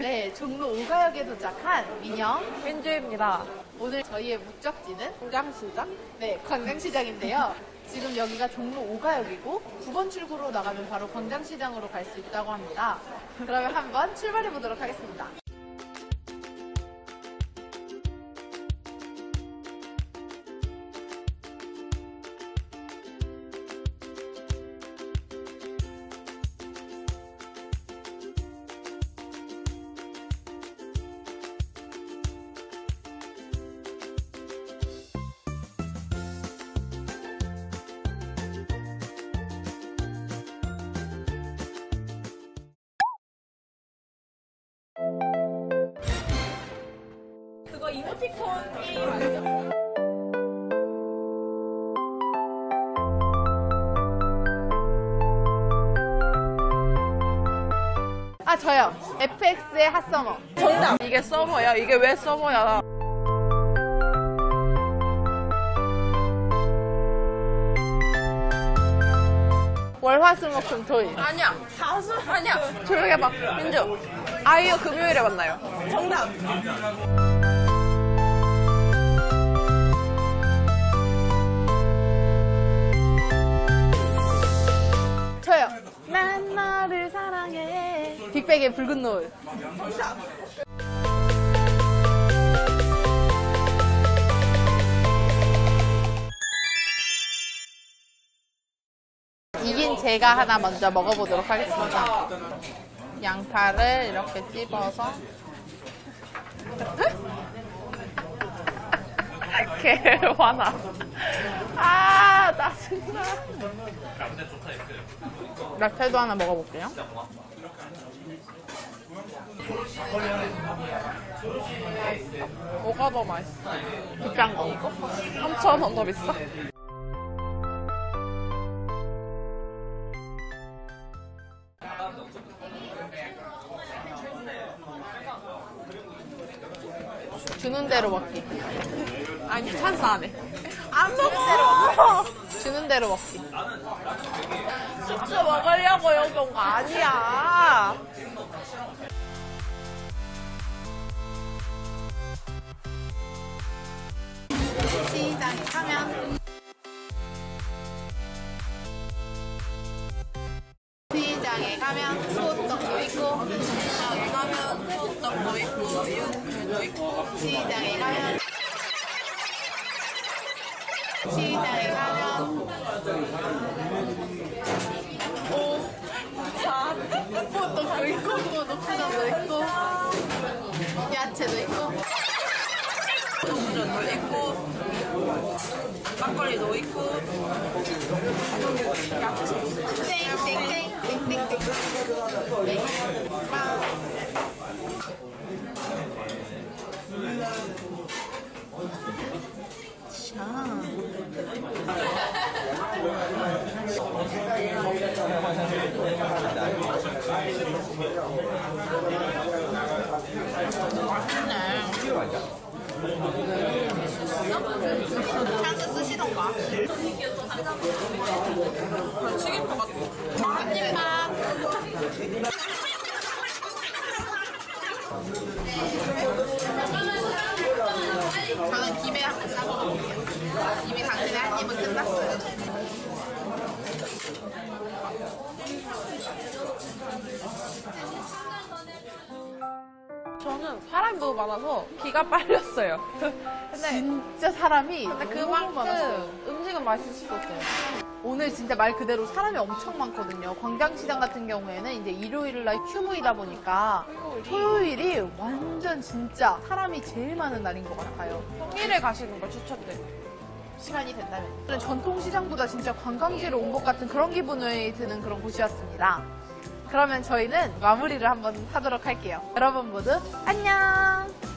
네, 종로 5가역에 도착한 민영, 민주입니다. 오늘 저희의 목적지는 광장시장? 네, 광장시장인데요. 지금 여기가 종로 5가역이고 9번 출구로 나가면 바로 광장시장으로 갈 수 있다고 합니다. 그러면 한번 출발해 보도록 하겠습니다. 그거 이모티콘 게임 아니죠? 아, 저요. FX의 핫서머. 정답! 이게 서머야. 이게 왜 서머야? 월화수목금토일. 아니야. 다수 아니야. 조용히 해봐. 민주. 아이유 금요일에 만나요. 정답! 저요. 난 너를 사랑해. 빅뱅의 붉은 노을. 정답! 이긴 제가 하나 먼저 먹어보도록 하겠습니다. 양파를 이렇게 찝어서 개 화나. 아, 나 진짜. 라떼도 하나 먹어볼게요. 뭐가 더 맛있어? 비싼 거. 3,000원 더 비싸? 주는 대로 먹기. 아니, 찬스 안 해. 안 먹어! 주는 대로 먹기. 진짜 먹으려고 여기 온 거 아니야. 시장에 가면 시장에 가면 소떡도 있고 시장에 가면 호떡도 있고, 육회도 있고. 시장에 가면 시장에 가면 호떡도 있고 호떡도 있고 야채도 있고 동전도 있고, 막걸리도 있고, 땡땡땡땡땡땡 찬스 쓰시던가. 그래, 튀길 것 같아. 저는 김에 한번 싸먹어볼게요. 이미 당신의 한 입은 끝났어요. 저는 사람이 너무 많아서 기가 빨렸어요. 근데 진짜 사람이 너무 그만큼 많았어요. 음식은 맛있었어요. 오늘 진짜 말 그대로 사람이 엄청 많거든요. 광장시장 같은 경우에는 이제 일요일날 휴무이다 보니까 토요일이 완전 진짜 사람이 제일 많은 날인 것 같아요. 평일에 가시는 걸 추천드려요. 시간이 된다면. 전통시장보다 진짜 관광지로 온 것 같은 그런 기분이 드는 그런 곳이었습니다. 그러면 저희는 마무리를 한번 하도록 할게요. 여러분 모두 안녕!